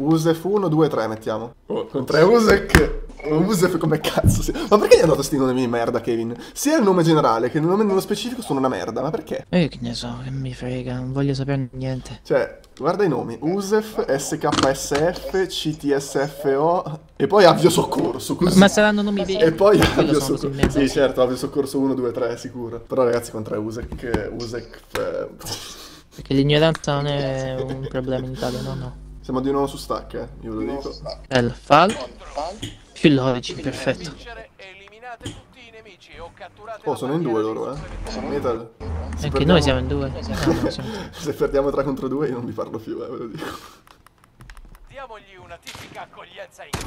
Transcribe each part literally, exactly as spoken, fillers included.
Usef uno, due, tre mettiamo. Oh, con tre Usek. Usef come cazzo si... Ma perché gli hanno dato sti nomi di merda, Kevin? Sia il nome generale che il nome nello specifico sono una merda, ma perché? Eh, che ne so, che mi frega, non voglio sapere niente. Cioè, guarda i nomi. Usef, S K S F, C T S F O e poi Avvio Soccorso. Così. Ma saranno nomi veri? E poi Avvio Soccorso. Sì, certo, Avvio Soccorso uno, due, tre, sicuro. Però ragazzi, con tre Usek... Usek... Eh... Perché l'ignoranza non è un problema in Italia, no, no. Siamo di nuovo su stack, eh, io ve lo dico. El Fal. Più logici, perfetto. Oh, sono in due loro, eh. Metal. Se Anche perdiamo... noi siamo in due. No, no, siamo... Se perdiamo tre contro due io non vi parlo più, eh, ve lo dico. Diamogli una tipica accoglienza in...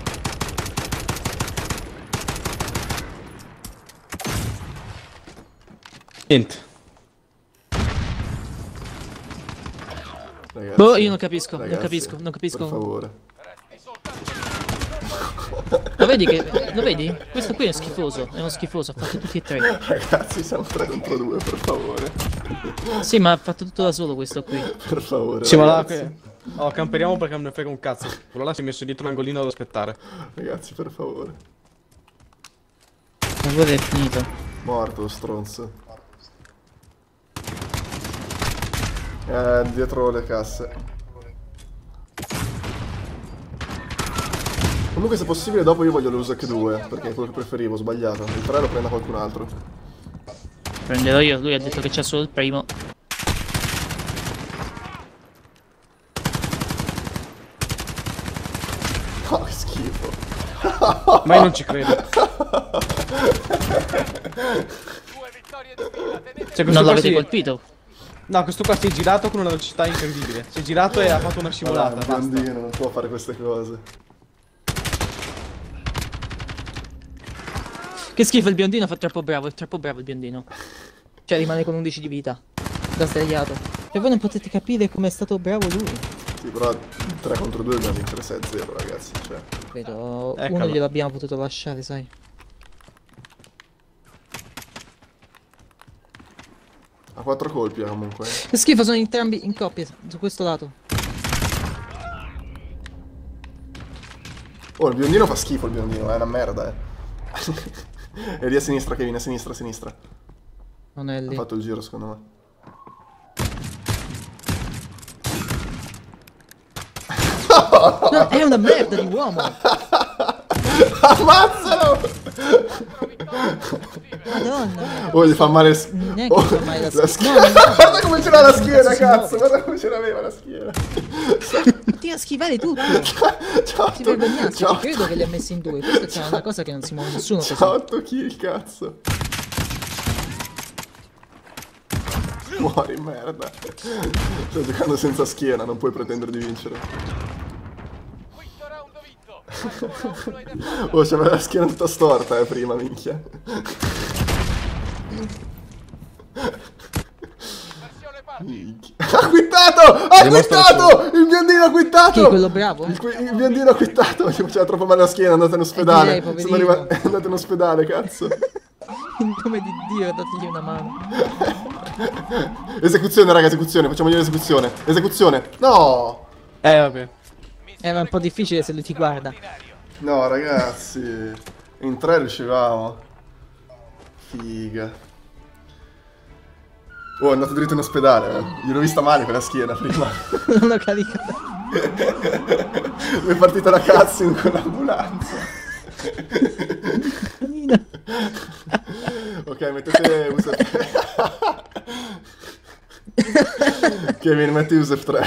Niente. Ragazzi, boh, io non capisco, ragazzi, non capisco, non capisco. Per favore. Lo vedi che... Lo vedi? Questo qui è schifoso, è uno schifoso, ha fatto tutti e tre. Ragazzi, siamo tre contro due, per favore. Sì, ma ha fatto tutto da solo questo qui. Per favore, Sì, ma là, ragazzi. oh, camperiamo perché non ne frega un cazzo. Quello là si è messo dietro un angolino ad aspettare. Ragazzi, per favore. Ma quello è finito. Morto lo stronzo. Eh, dietro le casse. Comunque se possibile dopo io voglio l'Usek due, perché è quello che preferivo, ho sbagliato. Il tre lo prenda qualcun altro. Prenderò io, lui ha detto che c'ha solo il primo. Oh, che schifo. Ma io non ci credo. Cioè, Non l'avete si... colpito? No, questo qua si è girato con una velocità incredibile. Si è girato e ha fatto una scivolata. Madonna, il biondino non può fare queste cose. Che schifo, il biondino fa troppo bravo, è troppo bravo il biondino. Cioè rimane con undici di vita. Da sdraiato. E voi non potete capire come è stato bravo lui. Sì, però tre contro due dobbiamo vincere sei a zero, ragazzi, cioè. Vedo, Eccolo. uno gliel'abbiamo potuto lasciare, sai. Ha quattro colpi, eh, comunque. Che schifo, sono entrambi in coppia, su questo lato. Oh, il biondino fa schifo, il biondino, è una merda, eh. E lì a sinistra, Kevin, a sinistra, a sinistra. Non è lì. Ha fatto il giro, secondo me. No, è una merda di uomo. Ammazzalo! Madonna mia. Oh, gli fa male... Neanche Oh, gli fa male la la schiena. schiena. No, no, no. Guarda come c'era la schiena, Cazzo si cazzo! muove. Guarda come ce l'aveva la schiena! Ti a schivare tutto. Ciao, Ti vergognassi, ciao, ci credo che li ha messi in due. Questa è una cosa che non si muove nessuno così. ciao, otto kill, cazzo! Muori, merda! Sto giocando senza schiena, non puoi pretendere di vincere. Oh, c'aveva la schiena tutta storta, eh, prima, minchia. Minchia. Ha quittato! Ha quittato! Il biondino ha quittato! Chi, quello bravo? Il, il biondino ha quittato, gli faceva troppo male la schiena, è andato in ospedale. Eh, direi, Sono arrivato, è andato in ospedale, cazzo. In nome di Dio, dategli una mano. Esecuzione, raga, esecuzione, facciamogli l'esecuzione. Esecuzione! No! Eh, vabbè. Era un po' difficile se lui ti guarda. No, ragazzi. In tre riuscivamo. Figa. Oh, è andato dritto in ospedale, eh. Gliel'ho vista male quella schiena prima. Non l'ho caricata. Mi è partita la cutscene con l'ambulanza. Ok, mettete Usef. Kevin, metti Usef tre.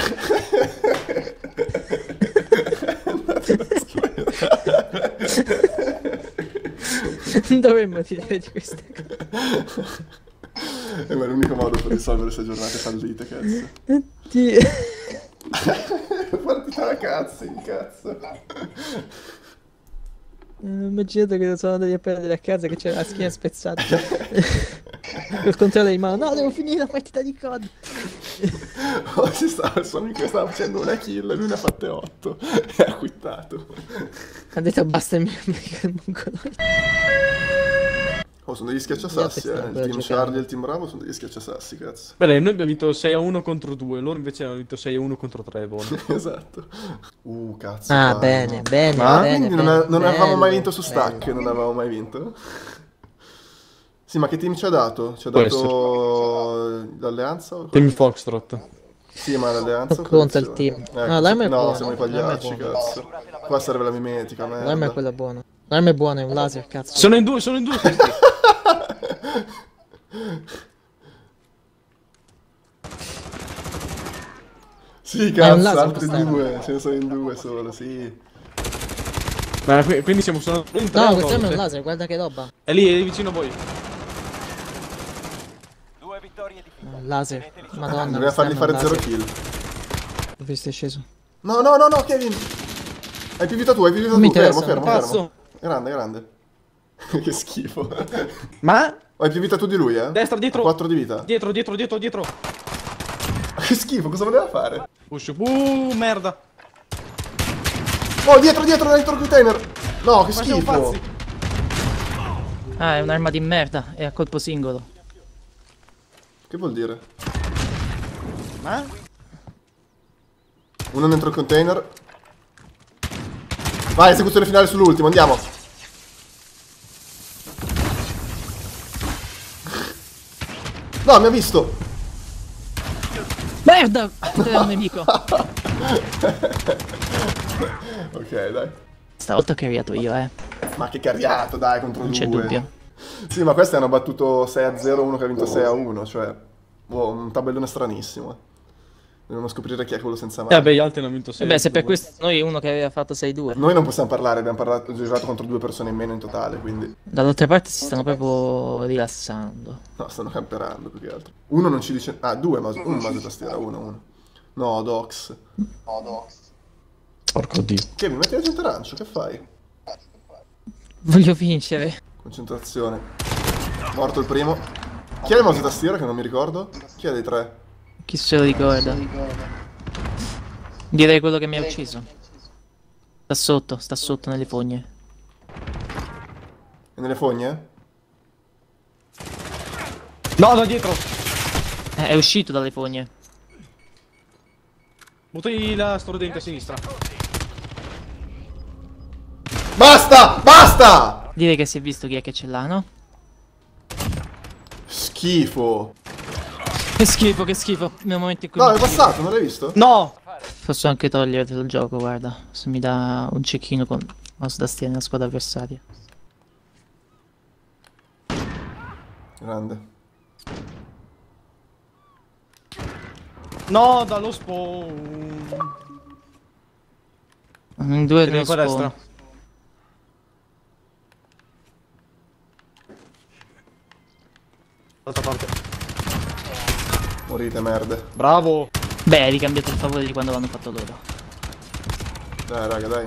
Non dovremmo tirare di queste cose. Eh, ma è l'unico modo per risolvere queste giornate fallite, cazzo. Oddio. È partita la cutscene, cazzo. Ho immaginato che sono andati a prendere a casa che c'era la schiena spezzata. Col controllo in mano. No, devo finire la partita di C O D. Oh, ci stava il suo amico che stava facendo una kill e lui ne ha fatte otto. E ha quittato. Ha detto basta il mio amico il mongoloide. Oh, sono degli Gli altri schiacciasassi, stanno eh. Il ancora team giocando. Charlie e il team Bravo sono degli schiacciasassi, cazzo. Beh, noi abbiamo vinto sei a uno contro due, loro invece hanno vinto sei a uno contro tre, buono. Esatto. Uh, cazzo. Ah, dai, bene, no. bene, Ma? bene, Quindi non, bene, non avevamo mai bello, vinto su stack, bello. non avevamo mai vinto. Sì, ma che team ci ha dato? Ci ha Può dato l'alleanza? o- Team Foxtrot. Sì, ma l'alleanza o Conta il coalizione? team. Ecco, No, l'arma è no, buona, siamo i l'arma è pagliacci, buona. cazzo. Qua serve la mimetica, merda. L'arma è quella buona. L'arma è buona, è un laser, cazzo. Sono in due, sono in due questi. Sì, Ma è un cazzo, laser altri quest'arma. due, ce ne sono in due solo, sì. Ma qui- quindi siamo solo in tre. No, o quest'arma è un no? laser, guarda che roba. È lì, è lì vicino a voi. Due vittorie di fila. Un laser. Madonna, Doveva fargli fare quest'arma zero è un laser. kill. Ho visto è sceso. No, no, no, no, Kevin! Hai più vita tu, hai più vita Non mi tu, fermo, interessa, fermo, cazzo. fermo. Grande, grande. Che schifo. Ma? Hai più vita tu di lui, eh? Destra, dietro. quattro di vita. Dietro, dietro, dietro, dietro. Che schifo, cosa voleva fare? Push. Uh, merda. Oh, dietro, dietro, dentro il container! No, che Ma siamo schifo! pazzi. Ah, è un'arma di merda, è a colpo singolo. Che vuol dire? Ma? Uno dentro il container. Vai, esecuzione finale sull'ultimo, andiamo. No, mi ha visto. Merda! Era un nemico. Ok, dai. Stavolta ho carriato io, eh. Ma che carriato, dai, contro Non due. c'è dubbio. Sì, ma questi hanno battuto sei a zero, uno che ha vinto sei a uno, cioè... Boh, un tabellone stranissimo. eh. Dobbiamo scoprire chi è quello senza Eh, mano. beh, gli altri hanno vinto sei. E beh, se per questo noi uno che aveva fatto sei due. Noi non possiamo parlare, abbiamo parlato, giocato contro due persone in meno in totale, quindi... Dall'altra parte si stanno proprio rilassando. No, stanno camperando più che altro. Uno non ci dice... Ah, due, mouse, un mouse e tastiera, uno, uno. No, Dox. Porco dio. Kevin, metti la gente arancio, che fai? Voglio vincere. Concentrazione. Morto il primo. Chi è il mouse e tastiera che non mi ricordo? Chi è dei tre? Chi se lo ricorda? Direi quello che mi ha ucciso. Sta sotto, sta sotto nelle fogne. E nelle fogne? No, da dietro. Eh, è uscito dalle fogne. Buttagli la stordente a sinistra. Basta! Basta! Direi che si è visto chi è che ce l'ha, no? Schifo. Che schifo, che schifo. Nel momento in cui No, mi è uccide. passato, non l'hai visto? No! Posso anche toglierti dal gioco, guarda. Se mi dà un cecchino con mouse da tastiera nella squadra avversaria. Grande. No, dallo spawn. In due Vieni nello qua a spawn. destra. D'altra parte. Morite, merde. Bravo. Beh, hai ricambiato il favore di quando l'hanno fatto loro. Dai, raga, dai.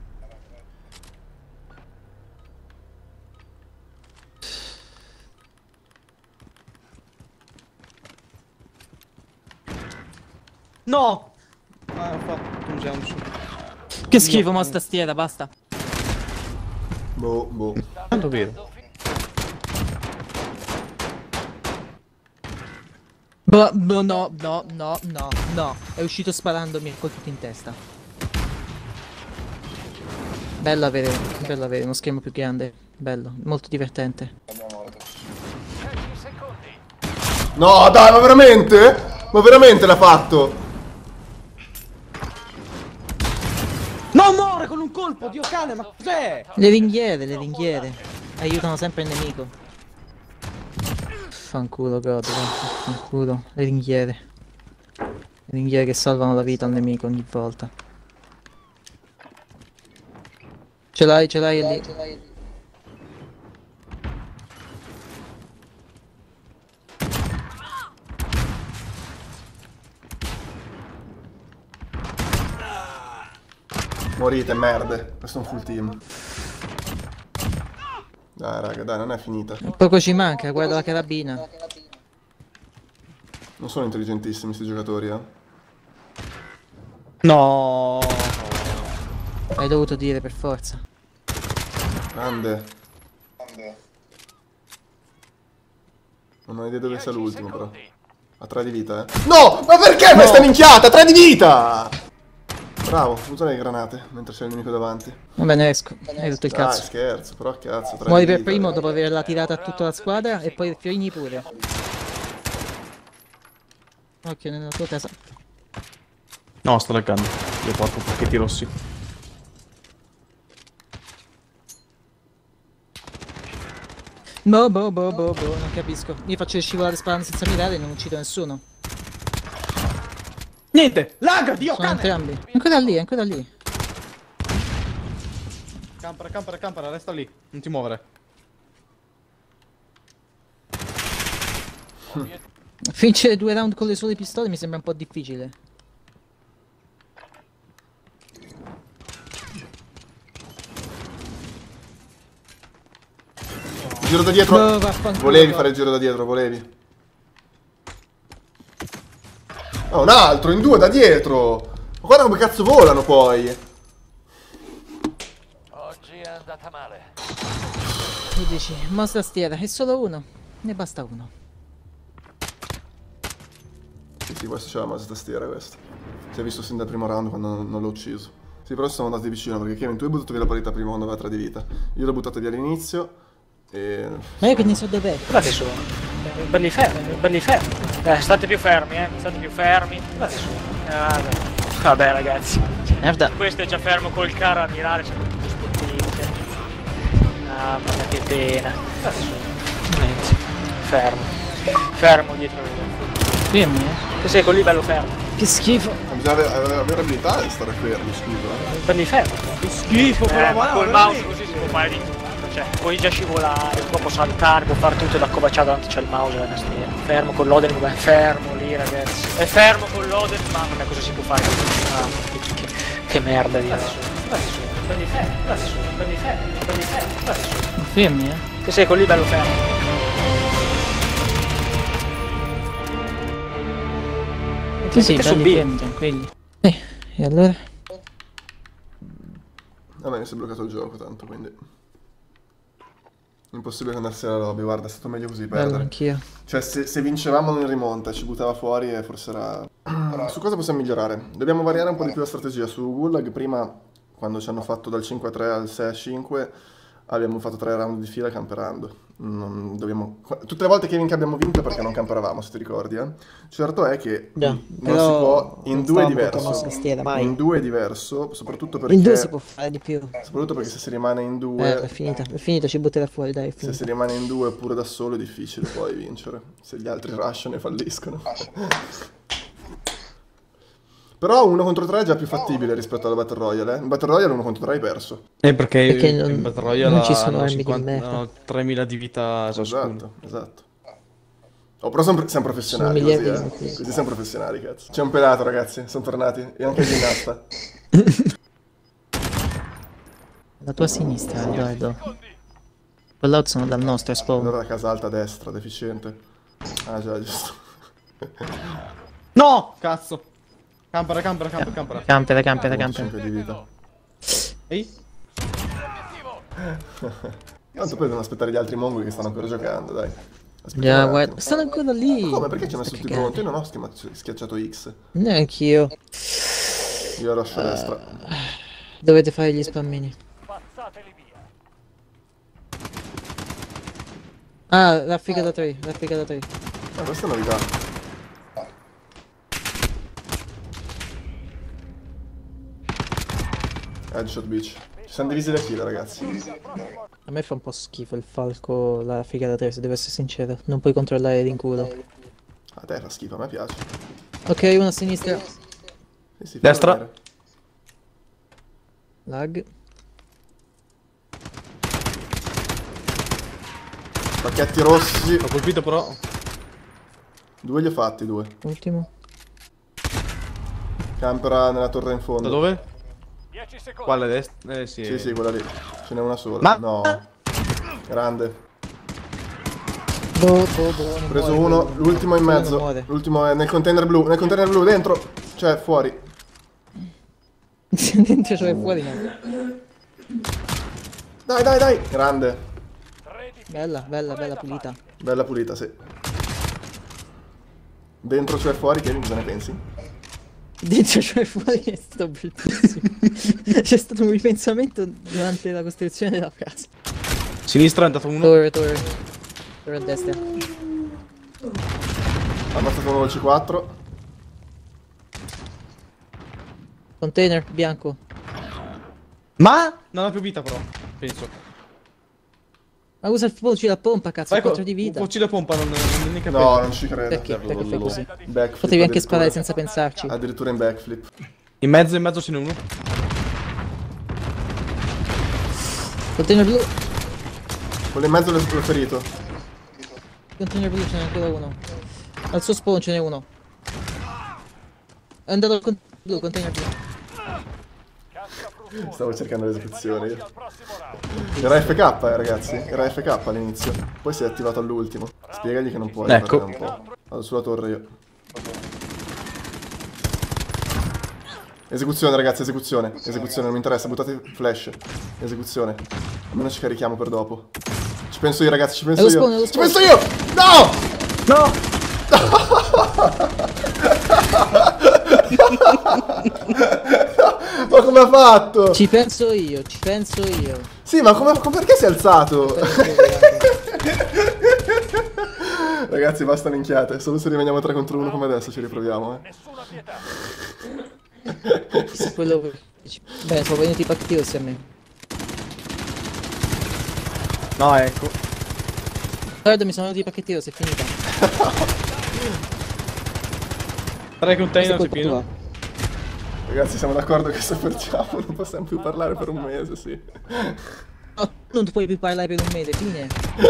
No! Ah, ho fatto un jump. Che schifo, mouse tastiera, basta. Boh, boh. Tanto vero. Boh, boh, no, no, no, no, no. È uscito sparandomi e colpito in testa. Bello avere, bello avere uno schermo più grande. Bello, molto divertente. dieci secondi. No, dai, ma veramente? Ma veramente l'ha fatto? No, muore con un colpo, Dio cane, ma cos'è? Le ringhiere, le ringhiere. Aiutano sempre il nemico. Fanculo, God, fanculo. Le ringhiere. Le ringhiere che salvano la vita al nemico ogni volta. Ce l'hai, ce l'hai lì. Morite, merde. Questo è un full team. Dai, raga, dai, non è finita. Poco ci manca, guarda la carabina. Non sono intelligentissimi sti giocatori, eh. No. Hai dovuto dire per forza. Grande. Non ho idea dove sia l'ultimo però. Ha tre di vita, eh. No! Ma perché questa minchiata? tre di vita! Bravo, usa le granate mentre c'è il nemico davanti. Va bene, esco. Hai rotto il Dai, cazzo. scherzo, però cazzo, tre Muori di per vita. primo dopo averla tirata a tutta la squadra e poi Fiorini pure. Occhio nella tua casa. No, sto laggando. Io porco pacchetti rossi. Boh, boh, boh, boh, boh, non capisco. Io faccio scivolare spawn senza mirare e non uccido nessuno. Niente! Lag, Dio, Sono cane! entrambi. Ancora lì, ancora lì. Campera, campera, campera, resta lì. Non ti muovere. Vincere due round con le sole pistole mi sembra un po' difficile. Giro da dietro. Boh, vaffanculo. Volevi fare il giro da dietro, volevi. Oh, un altro, in due da dietro. Ma guarda come cazzo volano poi. Oggi è andata male. Tu dici, mouse tastiera, è solo uno. Ne basta uno. Sì, sì, questo c'è la mouse tastiera, questo. Si è visto sin dal primo round quando non, non l'ho ucciso. Sì, però siamo andati vicino perché Kevin, tu hai buttato via la parità prima quando aveva tre di vita. Io l'ho buttata via all'inizio e... Ma io che ne so dov'è? Guardate su. Belli fermi, belli fermi. Eh, state più fermi, eh. State più fermi. Guardate su. Ah, vabbè. Vabbè ragazzi. Merda. Questo è già fermo col carro a mirare, c'è tutto spottente. Ah, ma che pena. Guardate su. Niente. Fermo. Fermo dietro le Fermi, eh. Che sei con lì bello fermo. Che schifo. Ma bisogna avere, avere, avere abilità di stare fermi, scusa. Eh. Belli fermi. Che schifo, Eh, però, ma ma col no, mouse così si può fare di tutto. Cioè, puoi già scivolare, può saltare, può fare tutto da accovacciato davanti c'è il mouse e la tastiera. Fermo con l'Oden, come fermo lì ragazzi. È fermo con l'Oden, mamma mia cosa si può fare? Ah, che, che, che merda di adesso. Guarda su, belli fermi, guarda su, belli fermi, belli fermi, guarda su. Fermi, eh. Che sei con lì bello fermo. Sì, sì, Mettete su belli B. fermi, tranquilli. Eh, e allora? A me mi si è bloccato il gioco tanto, quindi... Impossibile andarsi alla lobby, guarda, è stato meglio così Bello, perdere. anch'io. Cioè, se, se vincevamo in rimonta, ci buttava fuori e forse era... Su cosa possiamo migliorare? Dobbiamo variare un po' di più la strategia. Su Gulag, prima, quando ci hanno fatto dal cinque a tre al sei a cinque, abbiamo fatto tre round di fila camperando. Non dobbiamo... Tutte le volte che abbiamo vinto è perché non camperavamo, se ti ricordi, eh? Certo è che Già, non si però può... In non due è stavamo con la diverso. tastiera, mai. In due è diverso, soprattutto perché... In due si può fare di più. Soprattutto perché se si rimane in Eh, due... è finita, è finita, ci butterà fuori, dai, è Se finita. si rimane in due pure da solo è difficile poi vincere, se gli altri rushano e falliscono. Però uno contro tre è già più fattibile rispetto alla Battle Royale, eh. In Battle Royale uno contro tre hai perso. Eh, perché, Perché non- in Battle Royale non ci sono hanno armi di cinquanta merda. hanno tremila di vita ciascuno. Esatto, esatto. Oh, però siamo, siamo professionali Sono così, miliardi di eh. motivi. Così siamo professionali, cazzo. C'è un pelato, ragazzi, sono tornati. E anche il ginnasta. La tua sinistra, Edoardo. Quell'out sono dal nostro, è spawn. Allora la casa alta a destra, deficiente. Ah già, giusto. No! Cazzo! Campera, campera, campera, campera. Campera, campera, campera. cinque di vita. Ehi? Tanto poi devono aspettare gli altri mongoli che stanno ancora giocando, dai. Aspettiamo Già, un guarda, attimo. stanno ancora lì. Ma come? Perché ci ha messo Sta tutti cagando. pronti? Io non ho schima- schiacciato X. Neanch'io. Io lascio a destra. Dovete fare gli spammini. Spazzateli via. Ah, raffica da tre, raffica da tre. Ah, questa è novità. Headshot beach. Ci siamo divisi le file, ragazzi. A me fa un po' schifo il falco, la raffica da tre, se devo essere sincero. Non puoi controllare l'inculo. A te fa schifo, a me piace. Ok, uno a sinistra. Sì, sì, Destra. fallo vedere. Lag. Pacchetti rossi. Ho colpito però. Due li ho fatti, due. Ultimo. Campera nella torre in fondo. Da dove? dieci secondi. Quale destra? Eh sì. Sì, sì, quella lì. Ce n'è una sola. Ma- No. Grande. Boh, boh, boh. Ho preso uno. L'ultimo in mezzo. L'ultimo è nel container blu. Nel container blu, dentro. Cioè, fuori. Dentro cioè fuori no. Dai, dai, dai. Grande. Bella, bella, bella pulita. Bella pulita, sì. Dentro cioè fuori, Kevin, cosa ne pensi? Dentro cioè fuori è stato bellissimo. C'è stato un ripensamento durante la costruzione della casa. Sinistra è andato uno. Torre, torre. Torre a destra. Ha ammazzato uno del C quattro. Container, bianco. Ma non ha più vita però, penso. Ma usa il fucile a pompa, cazzo, Vai, quattro di vita. un fucile a pompa, non, non ne capisco. No, non ci credo. Perché? Perché fai così? Backflip. Potevi anche addirittura. sparare senza pensarci. Addirittura in backflip. In mezzo, in mezzo ce n'è uno. Container blu. Quello in mezzo l'ho l'ho ferito. Container blu, ce n'è ancora uno. Al suo spawn ce n'è uno. È andato al container blu, container blu. Stavo cercando l'esecuzione io. Al prossimo round. Era F K, eh, ragazzi. Era F K all'inizio. Poi si è attivato all'ultimo. Spiegagli che non puoi. Ecco. perché non può. Vado sulla torre io. Esecuzione, ragazzi, esecuzione. Esecuzione, non mi interessa. Buttate flash. Esecuzione. Almeno ci carichiamo per dopo. Ci penso io, ragazzi, ci penso È lo io. spawn, è lo Ci spawn. penso io! No! No! Ma come ha fatto? Ci penso io, ci penso io. Sì, ma come, come- perché si è alzato? Ragazzi, basta minchiate. Solo se rimaniamo tre contro uno come adesso ci riproviamo, eh. Nessuna pietà. Chissà quello che... Beh, sono venuti i pacchetti a me. No, ecco. Guarda, mi sono venuti i pacchetti rossi, è finita. Tre container Questo si è colpa pieno. tua. Ragazzi, siamo d'accordo che se perdiamo non possiamo più parlare per un mese, sì. No, non puoi più parlare per un mese, fine.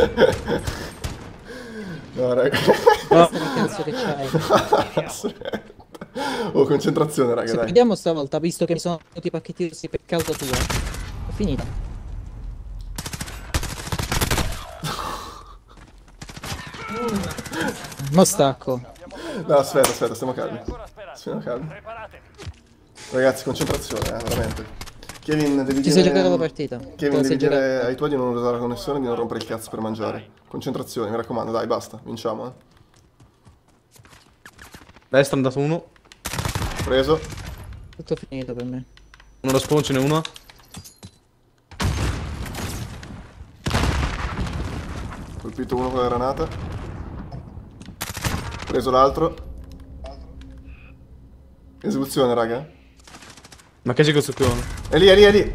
No, raga. Basta che cazzo che c'hai. Oh, concentrazione, raga, Se dai. perdiamo stavolta, visto che mi sono venuti i pacchetti rossi per causa tua, è finita. Non stacco. No, aspetta, aspetta, stiamo calmi. Ancora speranza. Stiamo calmi. Preparatevi. Ragazzi, concentrazione, eh, veramente. Kevin, devi Ti dire... sei giocato la partita. Te Kevin, la devi sei dire giocata. ai tuoi di non usare la connessione e di non rompere il cazzo per mangiare. Concentrazione, mi raccomando, dai, basta, vinciamo, eh. Destra è andato uno. Preso. Tutto finito per me. Uno lo spawn, ce n'è uno. Colpito uno con la granata. Preso l'altro. Esecuzione, raga. Ma che c'è questo qui? È lì, è lì, è lì.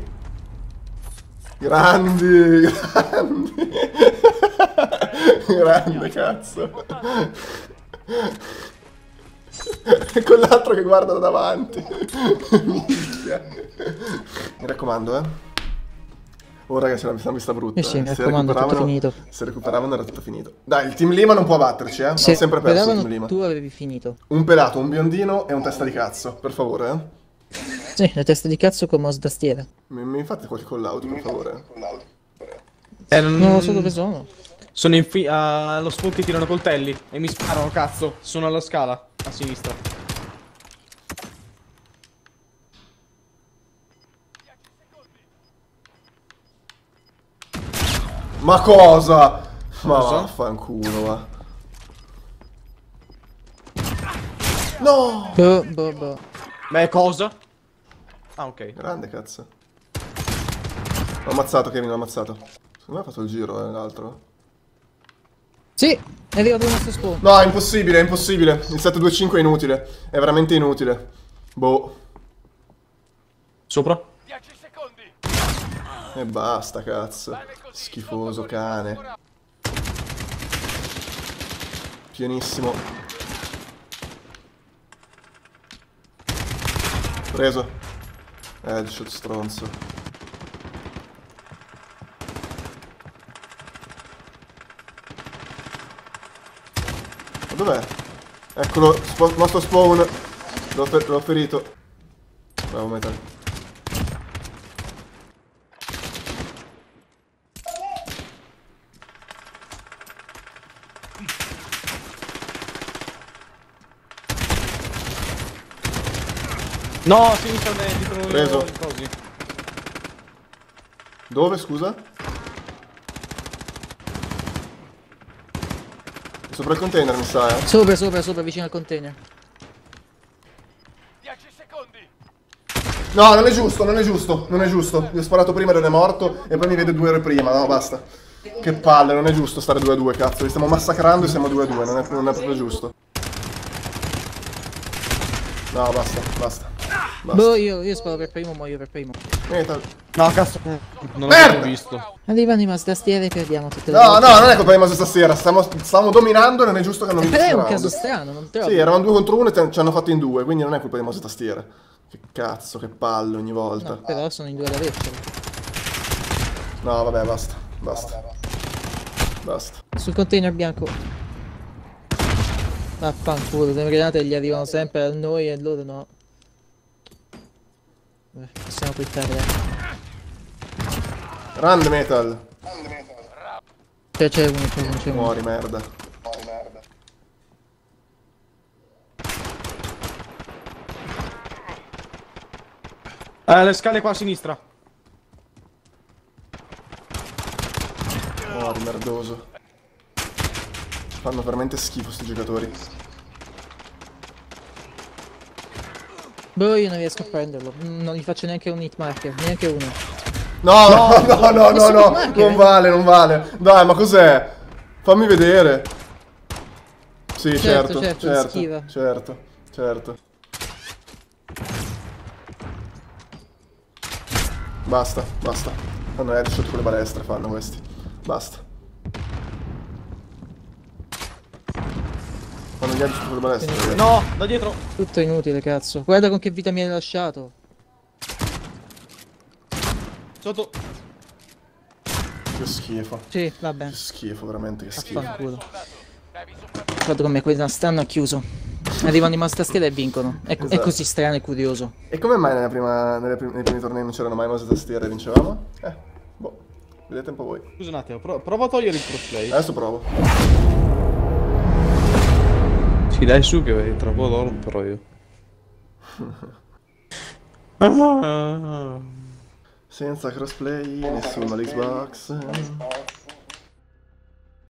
Grandi, grandi. Grande, cazzo. E con l'altro che guarda da davanti. Minchia. Mi raccomando, eh. Oh, raga, ce l'abbiamo vista brutta. Eh sì, mi Se raccomando, tutto recuperavano- finito. Se recuperavano era tutto finito. Dai, il team Lima non può batterci, eh. Se Ho sempre perso il speravano, team Lima. tu avevi finito. Un pelato, un biondino e un testa di cazzo, per favore, eh. Sì, la testa di cazzo con mouse da tastiera. Mi, mi fate qualche call out, per favore. Eh, non... Non lo so dove sono. Sono in fi- allo spawn che tirano coltelli e mi sparano, cazzo. Sono alla scala, a sinistra. Ma cosa? Ma Cosa? vaffanculo, va. No! Boh, boh, boh. Beh, cosa? Ah, ok. Grande, cazzo. L'ho ammazzato, Kevin, l'ho ammazzato. Secondo me ha fatto il giro, eh, l'altro. Sì, è arrivato il nostro spawn. No, è impossibile, è impossibile. Il sette due cinque è inutile. È veramente inutile. Boh. Sopra? dieci secondi. E basta, cazzo. Schifoso cane. Pienissimo. Preso. Headshot stronzo. Ma dov'è? Eccolo, spo- nostro spawn. L'ho, fer- l'ho ferito. Bravo, metal. No, a sinistra ne- dietro Preso. i cosi. Dove, scusa? Sopra il container mi sa, eh. Sopra, sopra, sopra, vicino al container. dieci secondi. No, non è giusto, non è giusto, non è giusto. Gli ho sparato prima e non è morto e poi mi vede due ore prima, no, basta. Che palle, non è giusto stare due a due, cazzo. Li stiamo massacrando e siamo due a due, non è, non è proprio giusto. No, basta, basta. Basta. Boh, io, io sparo per primo, muoio per primo. Metal. No, cazzo. Non Merda! l'avevo visto. Arrivano i mouse da tastiere e perdiamo tutte le No, volte. no, non è colpa di Maso stasera, stiamo, stiamo dominando e non è giusto che hanno vinto Però è un questo caso round. strano, non trovi? Sì, eravamo due contro uno e te- ci hanno fatto in due, quindi non è colpa di Maso tastiere. Che cazzo, che palle ogni volta. No, però sono in due ad avercelo. No, vabbè, basta, basta. Basta. Sul container bianco. Vaffanculo, le granate gli arrivano sempre a noi e loro no. Beh, possiamo quittare, dai. Run Metal. C'è, c'è uno, c'è uno, c'è uno. Muori, merda. Eh, le scale qua a sinistra. Muori, merdoso. Fanno veramente schifo sti giocatori. Boh, io non riesco a prenderlo. Mm, Non gli faccio neanche un hit marker, neanche uno. No, no, no, no, no, posso no, neanche, non eh. vale, non vale. Dai, ma cos'è? Fammi vedere. Sì, Certo, certo, certo, certo, schiva. certo, certo. Basta, basta. Fanno headshot con le balestre, fanno questi. Basta. Fanno gli headshot con le balestre. ragazzi. No, da dietro. Tutto inutile, cazzo. Guarda con che vita mi hai lasciato. Sotto. Che schifo. Sì, vabbè. Che schifo, veramente che schifo. Affanculo. Devi sopravvivere. Guarda come quelli stanno ha chiuso. Arrivano i mouse tastiera e vincono. È, è Esatto. così strano e curioso. E come mai nella prima, nelle prim- nei primi tornei non c'erano mai mouse e tastiere e vincevamo? Eh, boh. Vedete un po' voi. Scusa un attimo, pro- prova a togliere il crossplay. Adesso provo. Sì, dai su che tra poco lo romperò io. Senza crossplay, nessuno all'Xbox.